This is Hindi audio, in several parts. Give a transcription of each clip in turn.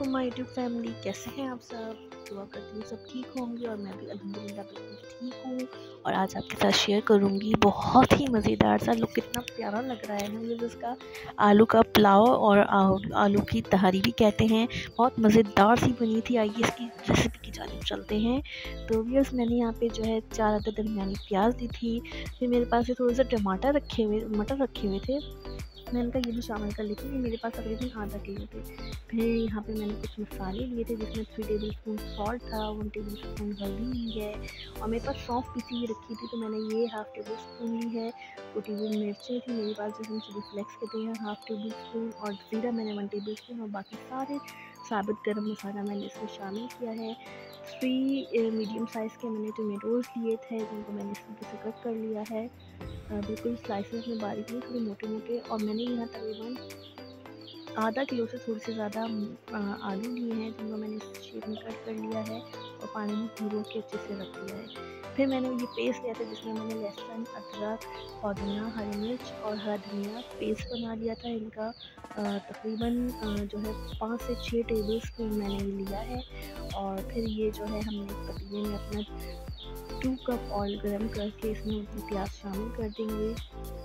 वालेकुम माय यूट्यूब फैमिली, कैसे हैं आप सब। दुआ करती हूँ सब ठीक होंगे और मैं भी अल्हम्दुलिल्लाह बिल्कुल ठीक हूँ। और आज आपके साथ शेयर करूँगी बहुत ही मज़ेदार सा लुक, कितना प्यारा लग रहा है ना ये जिसका आलू का पुलाव और आलू की तहारी भी कहते हैं। बहुत मज़ेदार सी बनी थी। आइए इसकी रेसिपी की जानिब चलते हैं। तो व्यूअर्स, मैंने यहाँ पे जो है 4 अदद दरमियानी प्याज ली थी। फिर मेरे पास ये थोड़े से मटर रखे हुए थे, मैंने कहा ये भी शामिल कर लेती हूँ। मेरे पास तकरीबन आधा किलो थे। फिर यहाँ पे मैंने कुछ मसाले लिए थे जिसमें 3 टेबल स्पून सॉल्ट था, 1 टेबल स्पून हल्दी ली है और मेरे पास सौंफ पिसी हुई रखी थी तो मैंने ये हाफ़ टेबल स्पून ली है। कुटी हुई मिर्चें थी मेरे पास जिसमें चिली फ्लेक्स कहते हैं, हाफ़ टेबल स्पून, और ज़ीरा मैंने 1 टेबल स्पून, और बाकी सारे साबित गरम मसाला मैंने इसमें शामिल किया है। 3 मीडियम साइज़ के मैंने टोमेटोज़ लिए थे जिनको मैंने इस तरीके से कट कर लिया है, बिल्कुल स्लाइसेस में बारीक नहीं, थोड़े मोटे मोटे। और मैंने यहाँ तकरीबन आधा किलो से थोड़ी से ज़्यादा आलू लिए हैं जिनको मैंने इस शेप में कट कर लिया है और पानी में भिगो के अच्छे से रख दिया है। फिर मैंने ये पेस्ट लिया था जिसमें मैंने लहसुन, अदरक, पुदीना, हरी मिर्च और हरा धनिया पेस्ट बना लिया था। इनका तकरीबन जो है 5 से 6 टेबल स्पून मैंने ये लिया है। और फिर ये जो है हमने पतीले में अपना 2 कप ऑयल गरम करके इसमें प्याज शामिल कर देंगे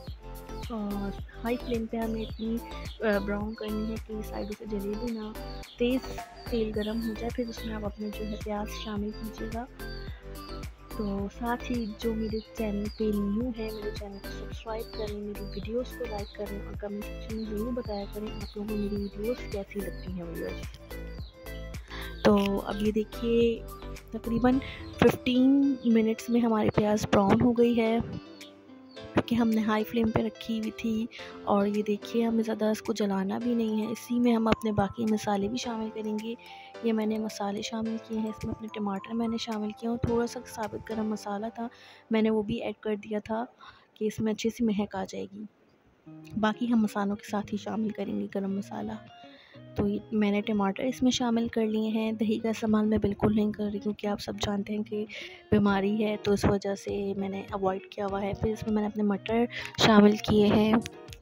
और हाई फ्लेम पे हमें इतनी ब्राउन करनी है कि साइडों से जले भी ना। तेज़ तेल गरम हो जाए फिर उसमें आप अपने जो है प्याज शामिल कीजिएगा। तो साथ ही जो मेरे चैनल पे न्यू है, मेरे चैनल को सब्सक्राइब करें, मेरी वीडियोस को लाइक करें और कमेंट सेक्शन में ज़रूर बताया करें आप लोगों को मेरी वीडियोस कैसी लगती हैं व्यूअर्स। तो अब ये देखिए तकरीबन 15 मिनट्स में हमारी प्याज ब्राउन हो गई है क्योंकि हमने हाई फ्लेम पे रखी हुई थी। और ये देखिए हमें ज़्यादा इसको जलाना भी नहीं है। इसी में हम अपने बाकी मसाले भी शामिल करेंगे। ये मैंने मसाले शामिल किए हैं, इसमें अपने टमाटर मैंने शामिल किया और थोड़ा सा साबित गरम मसाला था मैंने वो भी ऐड कर दिया था कि इसमें अच्छी सी महक आ जाएगी। बाकी हम मसालों के साथ ही शामिल करेंगे गरम मसाला। तो मैंने टमाटर इसमें शामिल कर लिए हैं। दही का इस्तेमाल मैं बिल्कुल नहीं कर रही क्योंकि आप सब जानते हैं कि बीमारी है तो इस वजह से मैंने अवॉइड किया हुआ है। फिर इसमें मैंने अपने मटर शामिल किए हैं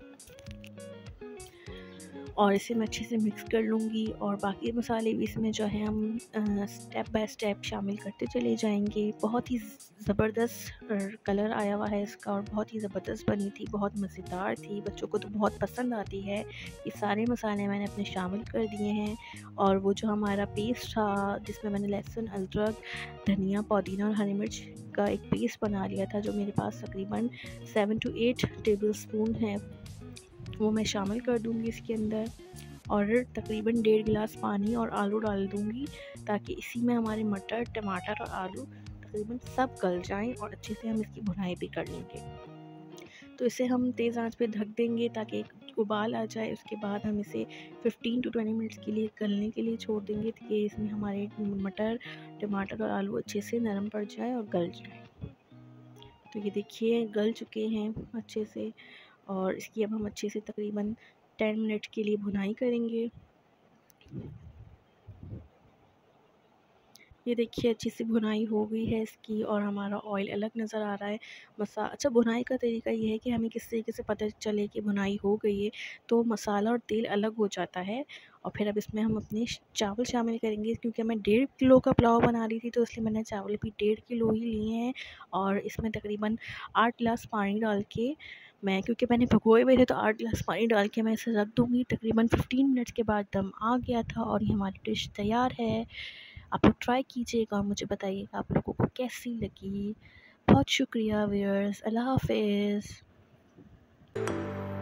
और इसे मैं अच्छे से मिक्स कर लूँगी और बाकी मसाले भी इसमें जो है हम स्टेप बाय स्टेप शामिल करते चले जाएंगे। बहुत ही ज़बरदस्त कलर आया हुआ है इसका और बहुत ही ज़बरदस्त बनी थी, बहुत मज़ेदार थी, बच्चों को तो बहुत पसंद आती है। ये सारे मसाले मैंने अपने शामिल कर दिए हैं और वो जो हमारा पेस्ट था जिसमें मैंने लहसुन, अदरक, धनिया, पुदीना और हरी मिर्च का एक पेस्ट बना लिया था जो मेरे पास तकरीबन 7 to 8 टेबल स्पून है, वो मैं शामिल कर दूंगी इसके अंदर। और तकरीबन 1.5 गिलास पानी और आलू डाल दूंगी ताकि इसी में हमारे मटर, टमाटर और आलू तकरीबन सब गल जाएं और अच्छे से हम इसकी भुनाई भी कर लेंगे। तो इसे हम तेज़ आंच पे ढक देंगे ताकि एक उबाल आ जाए। उसके बाद हम इसे 15 to 20 मिनट्स के लिए गलने के लिए छोड़ देंगे ताकि इसमें हमारे मटर, टमाटर और आलू अच्छे से नरम पड़ जाए और गल जाए। तो ये देखिए गल चुके हैं अच्छे से और इसकी अब हम अच्छे से तकरीबन 10 मिनट के लिए भुनाई करेंगे। ये देखिए अच्छी सी भुनाई हो गई है इसकी और हमारा ऑयल अलग नज़र आ रहा है। अच्छा, भुनाई का तरीका ये है कि हमें किस तरीके से पता चले कि भुनाई हो गई है, तो मसाला और तेल अलग हो जाता है। और फिर अब इसमें हम अपने चावल शामिल करेंगे क्योंकि मैं 1.5 किलो का पुलाव बना रही थी तो इसलिए मैंने चावल भी 1.5 किलो ही लिए हैं। और इसमें तकरीबन 8 गिलास पानी डाल के क्योंकि मैंने भिगोए हुए थे तो 8 गिलास पानी डाल के मैं इसे रख दूँगी। तकरीबन 15 मिनट्स के बाद दम आ गया था और ये हमारी डिश तैयार है। आप लोग ट्राई कीजिएगा और मुझे बताइएगा आप लोगों को कैसी लगी। बहुत शुक्रिया व्यूअर्स, अल्लाह हाफ़िज़।